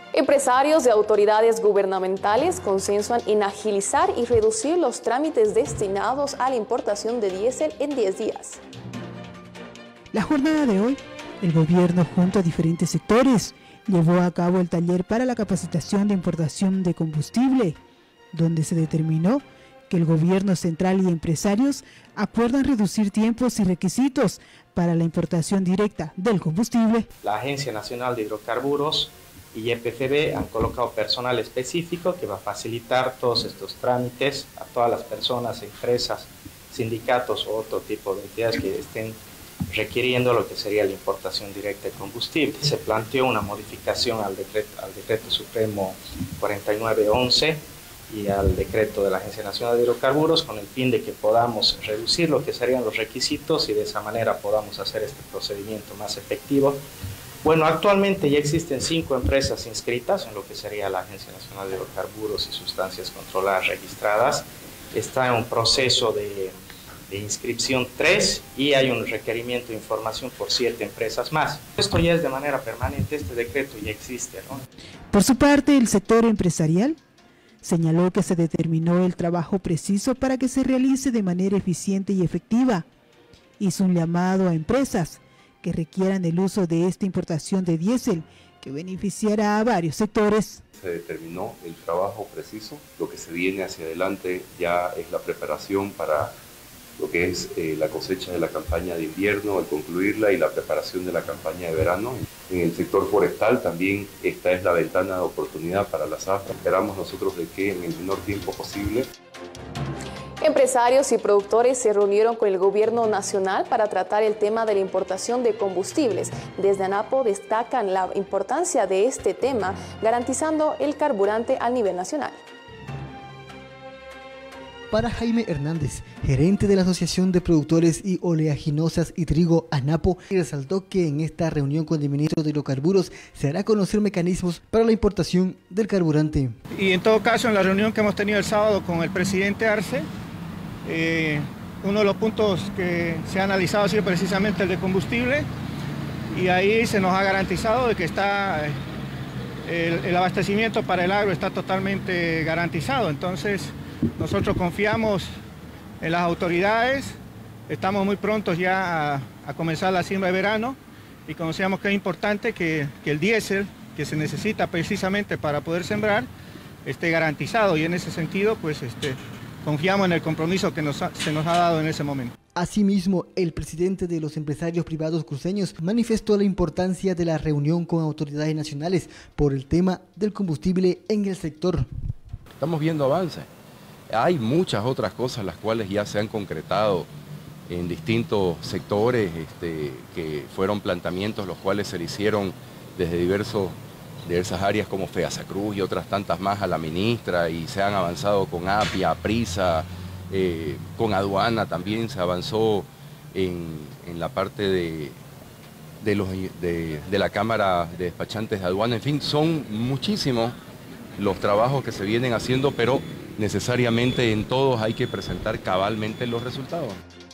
Empresarios y autoridades gubernamentales consensuan en agilizar y reducir los trámites destinados a la importación de diésel en 10 días. La jornada de hoy, el gobierno junto a diferentes sectores llevó a cabo el taller para la capacitación de importación de combustible, donde se determinó que el gobierno central y empresarios acuerdan reducir tiempos y requisitos para la importación directa del combustible. La Agencia Nacional de Hidrocarburos y EPCB han colocado personal específico que va a facilitar todos estos trámites a todas las personas, empresas, sindicatos o otro tipo de entidades que estén requiriendo lo que sería la importación directa de combustible. Se planteó una modificación al decreto supremo 4911 y al decreto de la Agencia Nacional de Hidrocarburos con el fin de que podamos reducir lo que serían los requisitos y de esa manera podamos hacer este procedimiento más efectivo. Bueno, actualmente ya existen 5 empresas inscritas en lo que sería la Agencia Nacional de Hidrocarburos y Sustancias Controladas registradas. Está en un proceso de inscripción 3 y hay un requerimiento de información por 7 empresas más. Esto ya es de manera permanente, este decreto ya existe, ¿no? Por su parte, el sector empresarial señaló que se determinó el trabajo preciso para que se realice de manera eficiente y efectiva. Hizo un llamado a empresas que requieran el uso de esta importación de diésel que beneficiará a varios sectores. Se determinó el trabajo preciso, lo que se viene hacia adelante ya es la preparación para lo que es la cosecha de la campaña de invierno, al concluirla, y la preparación de la campaña de verano. En el sector forestal también esta es la ventana de oportunidad para las AFRA. Esperamos nosotros de que en el menor tiempo posible. Empresarios y productores se reunieron con el gobierno nacional para tratar el tema de la importación de combustibles. Desde ANAPO destacan la importancia de este tema, garantizando el carburante a nivel nacional. Para Jaime Hernández, gerente de la Asociación de Productores y Oleaginosas y Trigo ANAPO, resaltó que en esta reunión con el ministro de Hidrocarburos se hará conocer mecanismos para la importación del carburante. Y en todo caso, en la reunión que hemos tenido el sábado con el presidente Arce, uno de los puntos que se ha analizado ha sido precisamente el de combustible, y ahí se nos ha garantizado de que está el abastecimiento para el agro está totalmente garantizado. Entonces, nosotros confiamos en las autoridades, estamos muy prontos ya a comenzar la siembra de verano y consideramos que es importante que el diésel que se necesita precisamente para poder sembrar esté garantizado, y en ese sentido pues confiamos en el compromiso que se nos ha dado en ese momento. Asimismo, el presidente de los empresarios privados cruceños manifestó la importancia de la reunión con autoridades nacionales por el tema del combustible en el sector. Estamos viendo avances. Hay muchas otras cosas las cuales ya se han concretado en distintos sectores, que fueron planteamientos los cuales se le hicieron desde diversas áreas como FEASACRUZ y otras tantas más a la ministra, y se han avanzado con APIA, PRISA, con aduana también se avanzó en la parte de la Cámara de Despachantes de Aduana. En fin, son muchísimos los trabajos que se vienen haciendo, pero necesariamente en todos hay que presentar cabalmente los resultados.